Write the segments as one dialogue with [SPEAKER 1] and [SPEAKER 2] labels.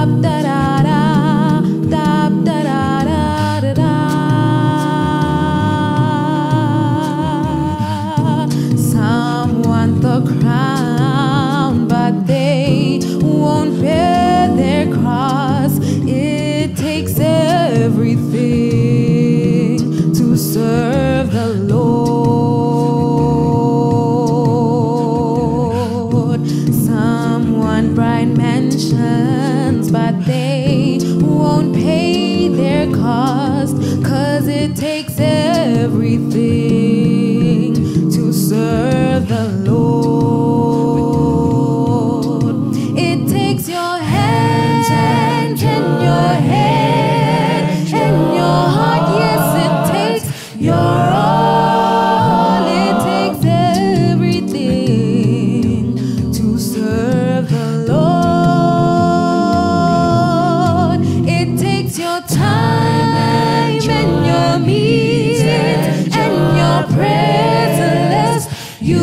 [SPEAKER 1] da da da, da da da da da da. Some want the crown, but they won't bear their cross. It takes everything to serve the Lord. Some want bright mansions, but they won't pay their cost, 'cause it takes everything to serve the Lord. It takes your hands and your head and your heart. Yes, it takes your all. It takes everything to serve the Lord. It takes your time and your means and your prayers, unless you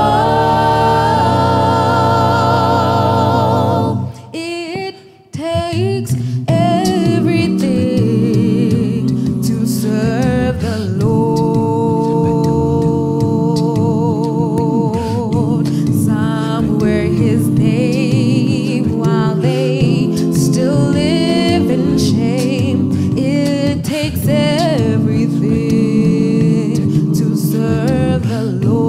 [SPEAKER 1] fall. It takes everything to serve the Lord. Some wear His name while they still live in shame. It takes everything to serve the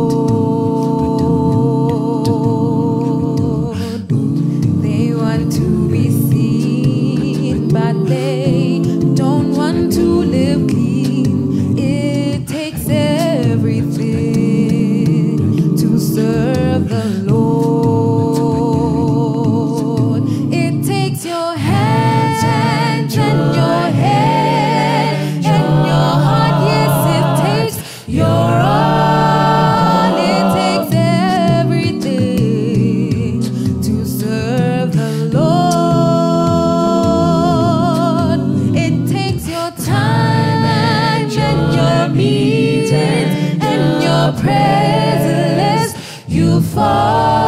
[SPEAKER 1] Lord. They want to be seen, but they don't want to live clean. It takes everything to serve the Lord. It takes your hands and your head and your heart. Yes, it takes your all. It takes everything to serve the Lord. It takes your time and your means and your prayers, unless you fall.